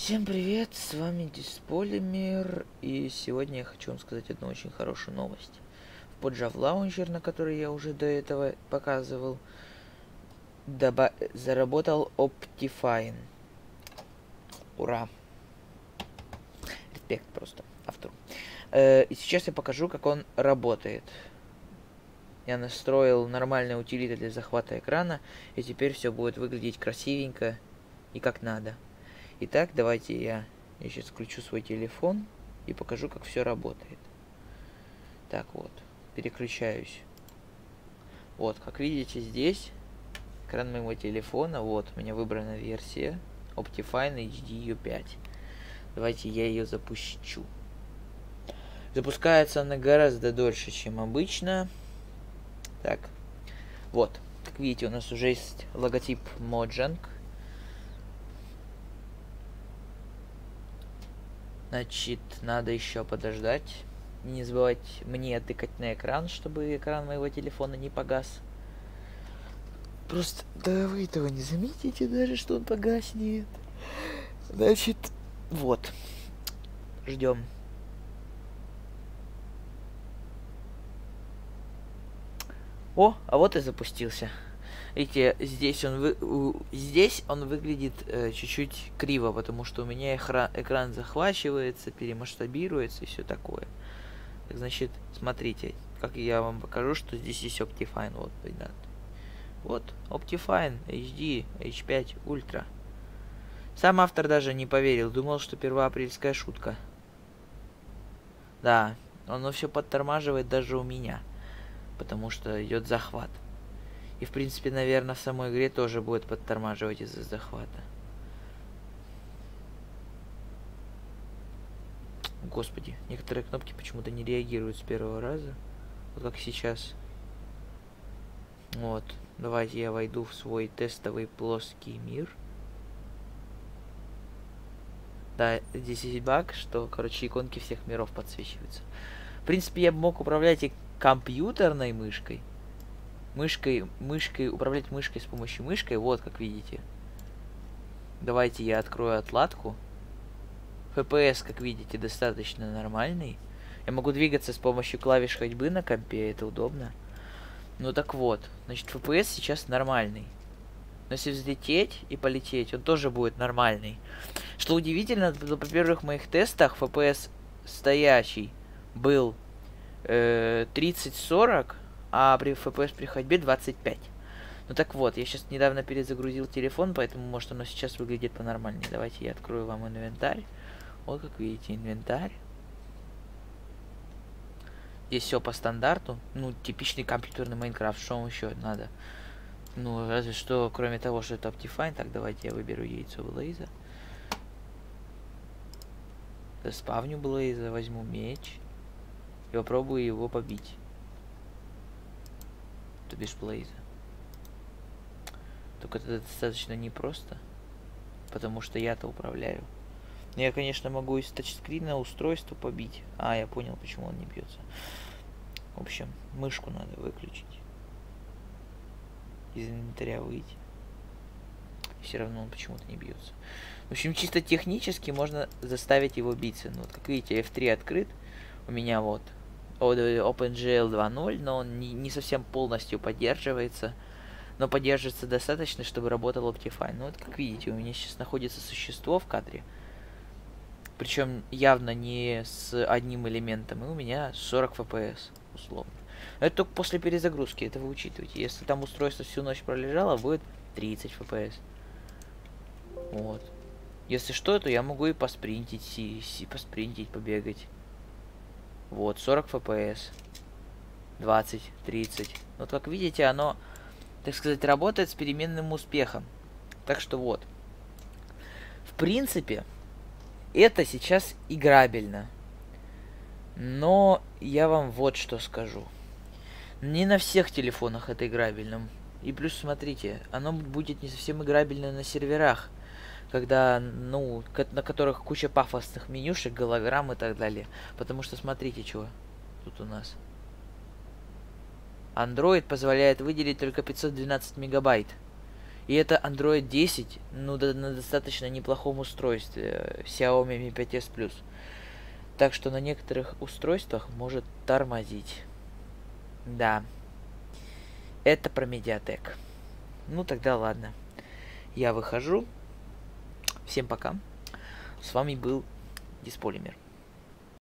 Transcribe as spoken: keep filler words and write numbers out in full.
Всем привет, с вами Дисполимер, и сегодня я хочу вам сказать одну очень хорошую новость. В Poджав Launcher, на который я уже до этого показывал, доба заработал Optifine. Ура! Респект просто автору. Э, и сейчас я покажу, как он работает. Я настроил нормальные утилиты для захвата экрана, и теперь все будет выглядеть красивенько и как надо. Итак, давайте я, я сейчас включу свой телефон и покажу, как все работает. Так вот, переключаюсь. Вот, как видите, здесь экран моего телефона. Вот, у меня выбрана версия Optifine эйч ди ю пять. Давайте я ее запущу. Запускается она гораздо дольше, чем обычно. Так, вот, как видите, у нас уже есть логотип Mojang. Значит, надо еще подождать. Не забывать мне тыкать на экран, чтобы экран моего телефона не погас. Просто, да вы этого не заметите даже, что он погаснет. Значит, вот. Ждем. О, а вот и запустился. Видите, здесь он, вы, у, здесь он выглядит э, чуть-чуть криво, потому что у меня экран, экран захвачивается, перемасштабируется и все такое. Так, значит, смотрите, как я вам покажу, что здесь есть Optifine. Вот, ребят. Вот, Optifine эйч ди эйч пять Ultra. Сам автор даже не поверил, думал, что первоапрельская шутка. Да, оно все подтормаживает даже у меня, потому что идет захват. И, в принципе, наверное, в самой игре тоже будет подтормаживать из-за захвата. Господи, некоторые кнопки почему-то не реагируют с первого раза. Вот как сейчас. Вот. Давайте я войду в свой тестовый плоский мир. Да, здесь есть баг, что, короче, иконки всех миров подсвечиваются. В принципе, я бы мог управлять и компьютерной мышкой. Мышкой, мышкой, управлять мышкой с помощью мышкой, вот как видите. Давайте я открою отладку. эф пи эс, как видите, достаточно нормальный. Я могу двигаться с помощью клавиш ходьбы на компе, это удобно. Ну так вот, значит, эф пи эс сейчас нормальный. Но если взлететь и полететь, он тоже будет нормальный. Что удивительно, по первых моих тестах эф пи эс стоящий был э, тридцать сорок, а при эф пи эс при ходьбе двадцать пять. Ну так вот, я сейчас недавно перезагрузил телефон, поэтому может оно сейчас выглядит по-нормальнее. Давайте я открою вам инвентарь. Вот как видите, инвентарь. Здесь все по стандарту. Ну, типичный компьютерный Майнкрафт. Что вам еще надо? Ну, разве что, кроме того, что это Optifine. Так, давайте я выберу яйцо Блейза. Заспавню Блейза, возьму меч. И попробую его побить. То бишь Блейза. Только это достаточно непросто. Потому что я-то управляю. Но я, конечно, могу из тачскрина устройство побить. А, я понял, почему он не бьется. В общем, мышку надо выключить. Из инвентаря выйти. Все равно он почему-то не бьется. В общем, чисто технически можно заставить его биться. Ну, вот, как видите, эф три открыт. У меня вот OpenGL два ноль, но он не, не совсем полностью поддерживается. Но поддерживается достаточно, чтобы работал Optifine. Ну, вот, как видите, у меня сейчас находится существо в кадре. Причем явно не с одним элементом. И у меня сорок эф пи эс, условно. Но это только после перезагрузки, это вы учитываете. Если там устройство всю ночь пролежало, будет тридцать эф пи эс. Вот. Если что, то я могу и поспринтить, си, си, поспринтить, побегать. Вот, сорок эф пи эс. двадцать, тридцать. Вот как видите, оно, так сказать, работает с переменным успехом. Так что вот. В принципе, это сейчас играбельно. Но я вам вот что скажу. Не на всех телефонах это играбельно. И плюс, смотрите, оно будет не совсем играбельно на серверах. Когда, ну, на которых куча пафосных менюшек, голограмм и так далее. Потому что, смотрите, что тут у нас. Android позволяет выделить только пятьсот двенадцать мегабайт. И это Android десять, ну, да, на достаточно неплохом устройстве, Xiaomi Mi пять эс Plus. Так что на некоторых устройствах может тормозить. Да. Это про Mediatek. Ну, тогда ладно. Я выхожу. Всем пока. С вами был Дисполимер.